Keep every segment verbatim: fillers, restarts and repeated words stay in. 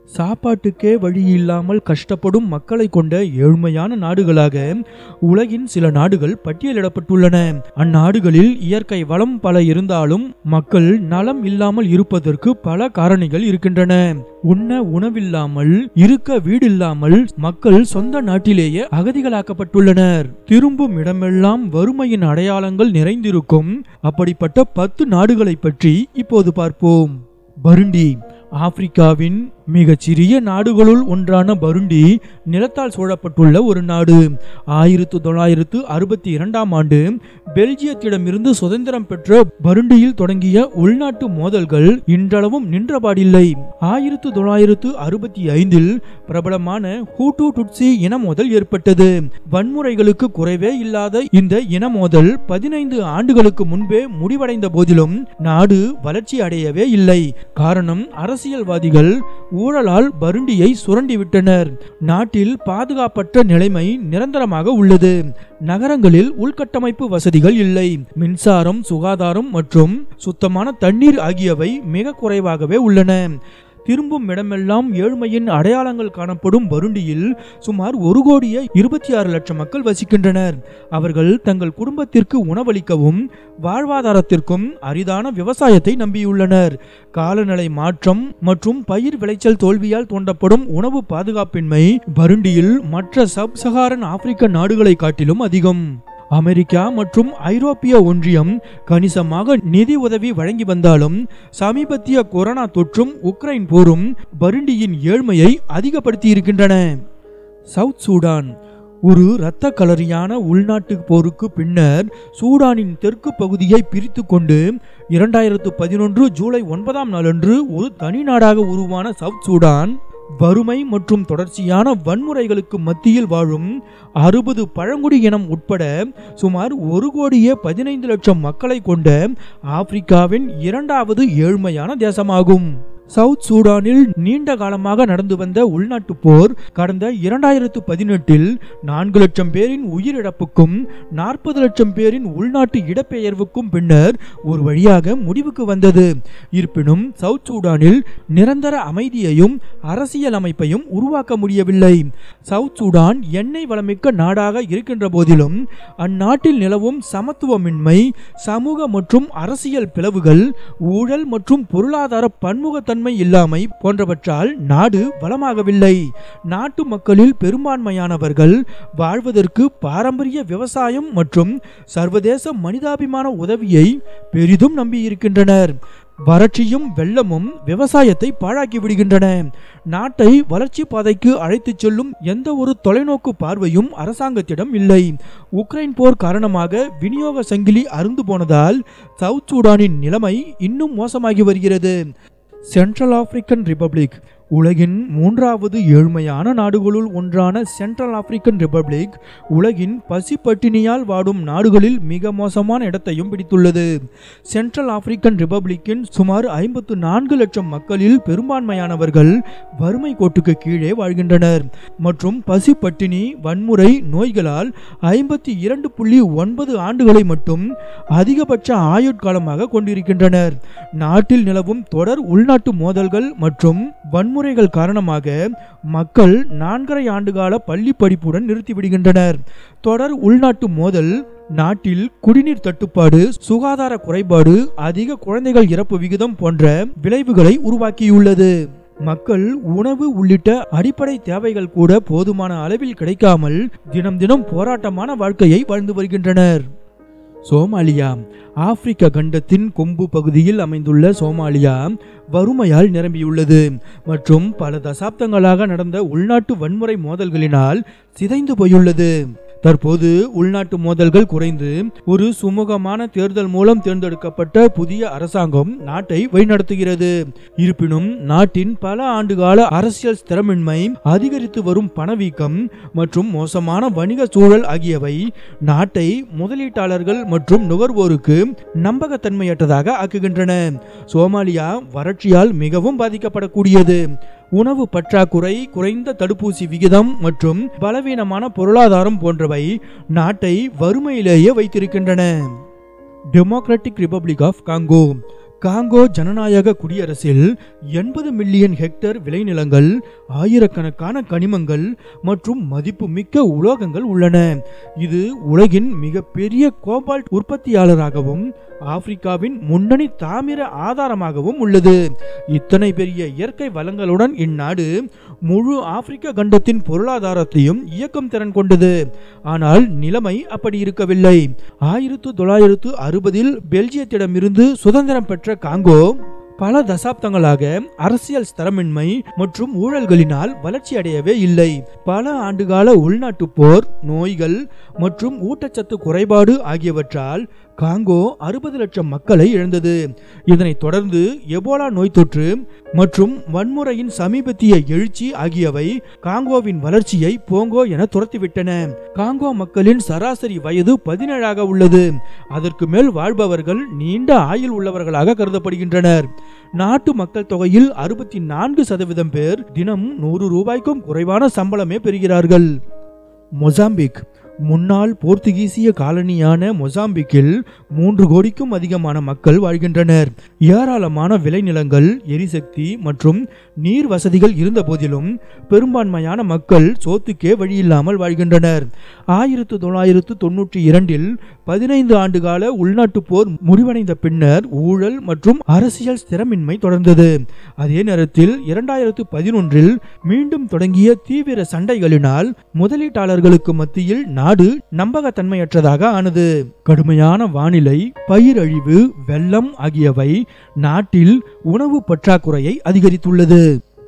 சாப்பாட்டுக்கே வழி இல்லாமல் கஷ்டப்படும் மக்களை கொண்ட ஏழ்மையான நாடுகளாக உலகின் சில நாடுகள் பட்டியலிடப்பட்டுள்ளன. அந்நாடுகளில் இயற்கை வளம் பல இருந்தாலும் மக்கள் நலம் இல்லாமல் இருப்பதற்கு பல காரணிகள் இருக்கின்றன. உண்ண உணவில்லாமல், இருக்க வீடில்லாமல் மக்கள் சொந்த நாட்டிலேயே அகதிகளாக்கப்பட்டுள்ளனர். திரும்பும் இடமெல்லாம் வறுமையின் அடையாளங்கள் நிறைந்திருக்கும் அப்படிப்பட்ட பத்து நாடுகளை பற்றி இப்போது பார்ப்போம். பருண்டி. ஆப்பிரிக்காவின் மிகச்சிறிய நாடுகளுள் ஒன்றான பருண்டி நிலத்தால் சூழப்பட்டுள்ள ஒரு நாடு. ஆயிரத்து தொள்ளாயிரத்து அறுபத்தி இரண்டாம் ஆண்டு பெல்ஜியத்திடமிருந்து சுதந்திரம் பெற்ற பருண்டியில் தொடங்கிய உள்நாட்டு மோதல்கள் இன்றளவும் நின்றபாடில்லை. ஆயிரத்து தொள்ளாயிரத்து அறுபத்தி ஐந்தில் பிரபலமான ஹூட்டு டுட்சி இன மோதல் ஏற்பட்டது. வன்முறைகளுக்கு குறைவே இல்லாத இந்த இன மோதல் பதினைந்து ஆண்டுகளுக்கு முன்பே முடிவடைந்த போதிலும் நாடு வளர்ச்சி அடையவே இல்லை. காரணம், அரசியல்வாதிகள் ஊழலால் பருண்டியை சுரண்டிவிட்டனர். நாட்டில் பாதுகாப்பற்ற நிலைமை நிரந்தரமாக உள்ளது. நகரங்களில் உள்கட்டமைப்பு வசதிகள் இல்லை. மின்சாரம், சுகாதாரம் மற்றும் சுத்தமான தண்ணீர் ஆகியவை மிக குறைவாகவே உள்ளன. திரும்பும் இடமெல்லாம் ஏழ்மையின் அடையாளங்கள் காணப்படும் பருண்டியில் சுமார் ஒரு கோடியே இருபத்தி ஆறு லட்சம் மக்கள் வசிக்கின்றனர். அவர்கள் தங்கள் குடும்பத்திற்கு உணவளிக்கவும் வாழ்வாதாரத்திற்கும் அரிதான விவசாயத்தை நம்பியுள்ளனர். காலநிலை மாற்றம் மற்றும் பயிர் விளைச்சல் தோல்வியால் தோண்டப்படும் உணவு பாதுகாப்பின்மை பருண்டியில் மற்ற சப் சஹாரன் ஆப்பிரிக்க நாடுகளை காட்டிலும் அதிகம். அமெரிக்கா மற்றும் ஐரோப்பிய ஒன்றியம் கணிசமாக நிதி உதவி வழங்கி வந்தாலும் சமீபத்திய கொரோனா தொற்றும் உக்ரைன் போரும் பருண்டியின் ஏழ்மையை அதிகப்படுத்தி இருக்கின்றன. South Sudan. ஒரு இரத்த களரியான உள்நாட்டு போருக்கு பின்னர் சூடானின் தெற்கு பகுதியை பிரித்து கொண்டு இரண்டாயிரத்து பதினொன்று ஜூலை ஒன்பதாம் நாளன்று ஒரு தனி நாடாக உருவான சவுத் சூடான் வறுமை மற்றும் தொடர்ச்சியான வன்முறைகளுக்கு மத்தியில் வாழும் அறுபது பழங்குடி இனம் உட்பட சுமார் ஒரு கோடியே பதினைந்து லட்சம் மக்களை கொண்ட ஆப்பிரிக்காவின் இரண்டாவது ஏழ்மையான தேசமாகும். சவுத் சூடானில் நீண்ட காலமாக நடந்து வந்த உள்நாட்டு போர் கடந்த இரண்டாயிரத்து பதினெட்டில் நான்கு லட்சம் பேரின் உயிரிழப்புக்கும் நாற்பது லட்சம் பேரின் உள்நாட்டு இடப்பெயர்வுக்கும் பின்னர் ஒரு வழியாக முடிவுக்கு வந்தது. இருப்பினும் சவுத் சூடானில் நிரந்தர அமைதியையும் அரசியல் அமைப்பையும் உருவாக்க முடியவில்லை. சவுத் சூடான் எண்ணெய் வளமிக்க நாடாக இருக்கின்ற போதிலும் அந்நாட்டில் நிலவும் சமத்துவமின்மை, சமூக மற்றும் அரசியல் பிளவுகள், ஊழல் மற்றும் பொருளாதார பன்முக இல்லாமை போன்றவற்றால் நாடு வளமாகவில்லை. நாட்டு மக்களில் பெரும்பான்மையானவர்கள் வாழ்வதற்கு பாரம்பரிய விவசாயம் மற்றும் சர்வதேச மனிதாபிமான உதவியை பெரிதும் நம்பியிருக்கின்றனர். வறட்சியும் வெள்ளமும் விவசாயத்தை பாழாக்கி விடுகின்றன. நாட்டை வளர்ச்சி பாதைக்கு அழைத்துச் செல்லும் எந்த ஒரு தொலைநோக்கு பார்வையும் அரசாங்கத்திடம் இல்லை. உக்ரைன் போர் காரணமாக விநியோக சங்கிலி அறுந்து போனதால் சவுத் சூடானின் நிலைமை இன்னும் மோசமாகி வருகிறது. Central African Republic. உலகின் மூன்றாவது ஏழ்மையான நாடுகளுள் ஒன்றான சென்ட்ரல் ஆப்பிரிக்கன் ரிபப்ளிக் உலகின் பசிப்பட்டினியால் வாடும் நாடுகளில் மிக மோசமான இடத்தையும் பிடித்துள்ளது. சென்ட்ரல் ஆப்பிரிக்கன் ரிபப்ளிக்கின் சுமார் ஐம்பத்து நான்கு லட்சம் மக்களில் பெரும்பான்மையானவர்கள் வறுமை கோட்டுக்கு கீழே வாழ்கின்றனர் மற்றும் பசிப்பட்டினி, வன்முறை, நோய்களால் ஐம்பத்தி இரண்டு புள்ளி ஒன்பது ஆண்டுகளை மட்டும் அதிகபட்ச ஆயுட்காலமாக கொண்டிருக்கின்றனர். நாட்டில் நிலவும் தொடர் உள்நாட்டு மோதல்கள் மற்றும் வன்முறை முறைகள் காரணமாக மக்கள் நான்கரை ஆண்டுகால பள்ளி படிப்புடன் நிறுத்திவிடுகின்றனர். தொடர் உள்நாட்டு மோதல் நாட்டில் குடிநீர் தட்டுப்பாடு, சுகாதார குறைபாடு, அதிக குழந்தைகள் இறப்பு விகிதம் போன்ற விளைவுகளை உருவாக்கியுள்ளது. மக்கள் உணவு உள்ளிட்ட அடிப்படை தேவைகள் கூட போதுமான அளவில் கிடைக்காமல் தினம் தினம் போராட்டமான வாழ்க்கையை வாழ்ந்து வருகின்றனர். சோமாலியா. ஆப்பிரிக்க கண்டத்தின் கொம்பு பகுதியில் அமைந்துள்ள சோமாலியா வறுமையால் நிரம்பியுள்ளது மற்றும் பல தசாப்தங்களாக நடந்த உள்நாட்டு வன்முறை மோதல்களினால் சிதைந்து போயுள்ளது. தற்போது உள்நாட்டு மோதல்கள் குறைந்து ஒரு சுமூகமான தேர்தல் மூலம் தேர்ந்தெடுக்கப்பட்ட புதிய அரசாங்கம் நாட்டை வழிநடத்துகிறது. இருப்பினும் நாட்டின் பல ஆண்டுகால அரசியல் ஸ்திரமின்மை, அதிகரித்து வரும் பணவீக்கம் மற்றும் மோசமான வணிக சூழல் ஆகியவை நாட்டை முதலீட்டாளர்கள் மற்றும் நுகர்வோருக்கு நம்பகத்தன்மையற்றதாக ஆக்குகின்றன. சோமாலியா வறட்சியால் மிகவும் பாதிக்கப்படக்கூடியது. உணவு பற்றாக்குறை, குறைந்த தடுப்பூசி விகிதம் மற்றும் பலவீனமான பொருளாதாரம் போன்றவை நாட்டை வறுமையிலேயே வைத்திருக்கின்றன. Democratic Republic of Congo. Congo ஜனநாயக குடியரசில் எண்பது மில்லியன் ஹெக்டேர் விளைநிலங்கள், ஆயிரக்கணக்கான கனிமங்கள் மற்றும் மதிப்புமிக்க உலோகங்கள் உள்ளன. இது உலகின் மிகப்பெரிய கோபால்ட் உற்பத்தியாளராகவும் ஆப்பிரிக்காவின் முன்னணி தாமிர ஆதாரமாகவும் உள்ளது. இத்தனை பெரிய இயற்கை வளங்களுடன் இந்நாடு முழு ஆப்பிரிக்க கண்டத்தின் பொருளாதாரத்தையும் இயக்கும் திறன் கொண்டது. ஆனால் நிலைமை அப்படி இருக்கவில்லை. ஆயிரத்து தொள்ளாயிரத்து அறுபதில் பெல்ஜியத்திடமிருந்து சுதந்திரம் பெற்ற காங்கோ பல தசாப்தங்களாக அரசியல் ஸ்திரமின்மை மற்றும் ஊழல்களினால் வளர்ச்சி அடையவே இல்லை. பல ஆண்டுகால உள்நாட்டு போர், நோய்கள் மற்றும் ஊட்டச்சத்து குறைபாடு ஆகியவற்றால் காங்கோ அறுபது லட்சம் மக்களை இழந்தது. இதனைத் தொடர்ந்து எபோலா நோய் தொற்று மற்றும் வன்முறையின் சமீபத்திய எழுச்சி ஆகியவை காங்கோவின் வளர்ச்சியை போங்கோ என துரத்திவிட்டன. காங்கோ மக்களின் சராசரி வயது பதினேழாக உள்ளது. அதற்கு மேல் வாழ்பவர்கள் நீண்ட ஆயுள் உள்ளவர்களாக கருதப்படுகின்றனர். நாட்டு மக்கள் தொகையில் அறுபத்தி நான்கு சதவீதம் பேர் தினம் நூறு ரூபாய்க்கும் குறைவான சம்பளமே பெறுகிறார்கள். மொசாம்பிக் முன்னாள் போர்த்துகீசிய காலனியான மொசாம்பிக்கில் மூன்று கோடிக்கும் அதிகமான மக்கள் வாழ்கின்றனர். ஏராளமான விளைநிலங்கள், எரிசக்தி மற்றும் நீர் வசதிகள் இருந்த போதிலும் பெரும்பான்மையான மக்கள் சோத்துக்கே வழியில்லாமல் வாழ்கின்றனர். ஆயிரத்து தொள்ளாயிரத்து தொன்னூற்றி இரண்டில் பதினைந்து ஆண்டுகால உள்நாட்டு போர் முடிவடைந்த பின்னர் ஊழல் மற்றும் அரசியல் ஸ்திரமின்மை தொடர்ந்தது. அதே நேரத்தில் இரண்டாயிரத்து பதினொன்றில் மீண்டும் தொடங்கிய தீவிர சண்டைகளினால் முதலீட்டாளர்களுக்கு மத்தியில் நாடு நம்பகத்தன்மையற்றதாக ஆனது. கடுமையான வானிலை, பயிரழிவு, வெள்ளம் ஆகியவை நாட்டில் உணவு பற்றாக்குறையை அதிகரித்துள்ளது.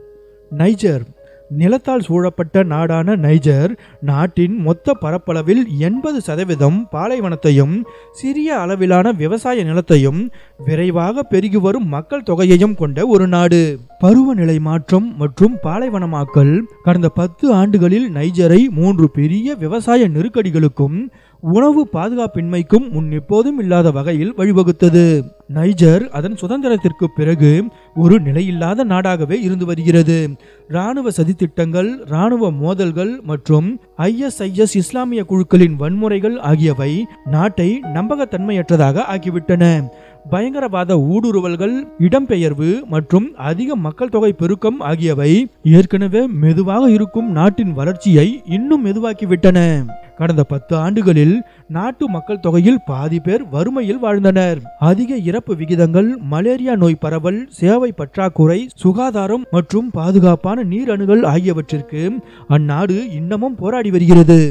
நைஜர் நிலத்தால் சூழப்பட்ட நாடான நைஜர் நாட்டின் மொத்த பரப்பளவில் எண்பது சதவீதம் பாலைவனத்தையும் சிறிய அளவிலான விவசாய நிலத்தையும் விரைவாக பெருகி வரும் மக்கள் தொகையையும் கொண்ட ஒரு நாடு. பருவநிலை மாற்றம் மற்றும் பாலைவனமாக்கல் கடந்த பத்து ஆண்டுகளில் நைஜரை மூன்று பெரிய விவசாய நெருக்கடிகளுக்கும் உணவு பாதுகாப்பின்மைக்கும் முன் எப்போதும் இல்லாத வகையில் வழிவகுத்தது. நைஜர் அதன் சுதந்திரத்திற்கு பிறகு ஒரு நிலையில்லாத நாடாகவே இருந்து வருகிறது. இராணுவ சதித்திட்டங்கள், இராணுவ மோதல்கள் மற்றும் ஐ எஸ் ஐ எஸ் இஸ்லாமிய குழுக்களின் வன்முறைகள் ஆகியவை நாட்டை நம்பகத்தன்மையற்றதாக ஆக்கிவிட்டன. பயங்கரவாத ஊடுருவல்கள், இடம்பெயர்வு மற்றும் அதிக மக்கள் தொகை பெருக்கம் ஆகியவை ஏற்கனவே மெதுவாக இருக்கும் நாட்டின் வளர்ச்சியை இன்னும் மெதுவாக்கிவிட்டன. கடந்த பத்து ஆண்டுகளில் நாட்டு மக்கள் தொகையில் பாதி பேர் வறுமையில் வாழ்ந்தனர். அதிக இறப்பு விகிதங்கள், மலேரியா நோய் பரவல், சேவை பற்றாக்குறை, சுகாதாரம் மற்றும் பாதுகாப்பான நீர் அணுகல் ஆகியவற்றிற்கு அந்நாடு இன்னமும் போராடி வருகிறது.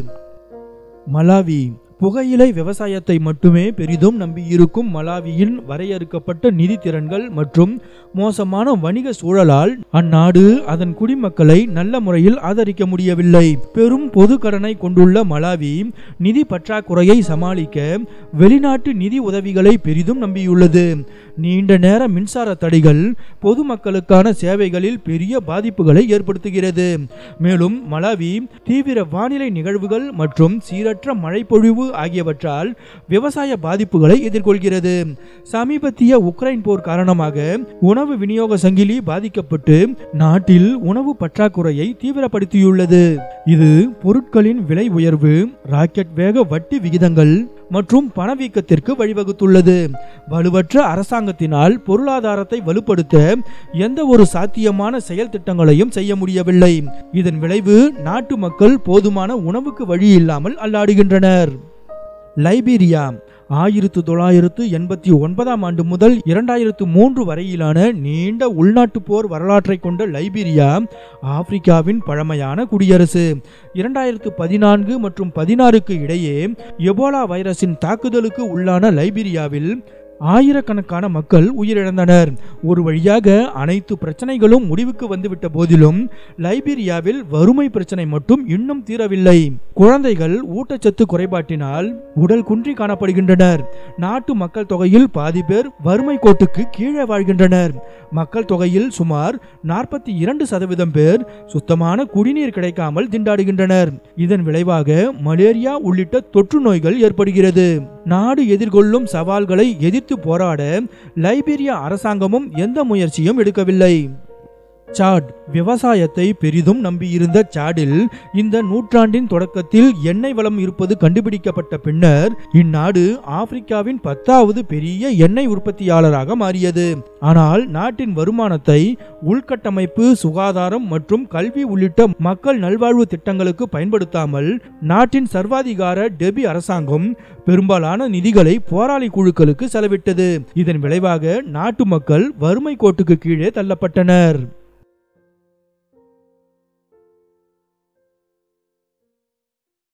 மலாவி புகையிலை விவசாயத்தை மட்டுமே பெரிதும் நம்பியிருக்கும் மலாவியின் வரையறுக்கப்பட்ட நிதி திறன்கள் மற்றும் மோசமான வணிக சூழலால் அந்நாடு அதன் குடிமக்களை நல்ல முறையில் ஆதரிக்க முடியவில்லை. பெரும் பொது கடனை கொண்டுள்ள மலாவி நிதி பற்றாக்குறையை சமாளிக்க வெளிநாட்டு நிதி உதவிகளை பெரிதும் நம்பியுள்ளது. நீண்ட நேர மின்சார தடைகள் பொதுமக்களுக்கான சேவைகளில் பெரிய பாதிப்புகளை ஏற்படுத்துகிறது. மேலும் மலாவி தீவிர வானிலை நிகழ்வுகள் மற்றும் சீரற்ற மழைப்பொழிவு ஆகியவற்றால் விவசாய பாதிப்புகளை எதிர்கொள்கிறது. சமீபத்திய உக்ரைன் போர் காரணமாக உணவு விநியோக சங்கிலி பாதிக்கப்பட்டு நாட்டில் உணவு பற்றாக்குறையை தீவிரப்படுத்தியுள்ளது. இது பொருட்களின் விலை உயர்வு, ராக்கெட் வேக வட்டி விகிதங்கள் மற்றும் பணவீக்கத்திற்கு வழிவகுத்துள்ளது. வலுவற்ற அரசாங்கத்தினால் பொருளாதாரத்தை வலுப்படுத்த எந்த ஒரு சாத்தியமான செயல் திட்டங்களையும் செய்ய முடியவில்லை. இதன் விளைவு நாட்டு மக்கள் போதுமான உணவுக்கு வழி இல்லாமல் அல்லாடுகின்றனர். லைபீரியா ஆயிரத்து தொள்ளாயிரத்து எண்பத்தி ஒன்பதாம் ஆண்டு முதல் இரண்டாயிரத்து மூன்று வரையிலான நீண்ட உள்நாட்டு போர் வரலாற்றை கொண்ட லைபீரியா ஆப்பிரிக்காவின் பழமையான குடியரசு. இரண்டாயிரத்து பதினான்கு மற்றும் பதினாறுக்கு இடையே எபோலா வைரஸின் தாக்குதலுக்கு உள்ளான லைபீரியாவில் ஆயிரக்கணக்கான மக்கள் உயிரிழந்தனர். ஒரு வழியாக அனைத்து பிரச்சனைகளும் முடிவுக்கு வந்துவிட்ட போதிலும் லைபீரியாவில் வறுமை பிரச்சனை மட்டும் இன்னும் தீரவில்லை. குழந்தைகள் ஊட்டச்சத்து குறைபாட்டினால் உடல் குன்றி காணப்படுகின்றனர். நாட்டு மக்கள் தொகையில் பாதி பேர் வறுமை கோட்டுக்கு கீழே வாழ்கின்றனர். மக்கள் தொகையில் சுமார் நாற்பத்தி இரண்டு சதவீதம் பேர் சுத்தமான குடிநீர் கிடைக்காமல் திண்டாடுகின்றனர். இதன் விளைவாக மலேரியா உள்ளிட்ட தொற்று நோய்கள் ஏற்படுகிறது. நாடு எதிர்கொள்ளும் சவால்களை எதிர்த்து போராட லைபீரியா அரசாங்கமும் எந்த முயற்சியும் எடுக்கவில்லை. சாட் விவசாயத்தை பெரிதும் நம்பியிருந்த சாடில் இந்த நூற்றாண்டின் தொடக்கத்தில் எண்ணெய் வளம் இருப்பது கண்டுபிடிக்கப்பட்ட பின்னர் இந்நாடு ஆப்பிரிக்காவின் பத்தாவது பெரிய எண்ணெய் உற்பத்தியாளராக மாறியது. ஆனால் நாட்டின் வருமானத்தை உள்கட்டமைப்பு, சுகாதாரம் மற்றும் கல்வி உள்ளிட்ட மக்கள் நல்வாழ்வு திட்டங்களுக்கு பயன்படுத்தாமல் நாட்டின் சர்வாதிகார டெபி அரசாங்கம் பெரும்பாலான நிதிகளை போராளி குழுக்களுக்கு செலவிட்டது. இதன் விளைவாக நாட்டு மக்கள் வறுமை கோட்டுக்கு கீழே தள்ளப்பட்டனர்.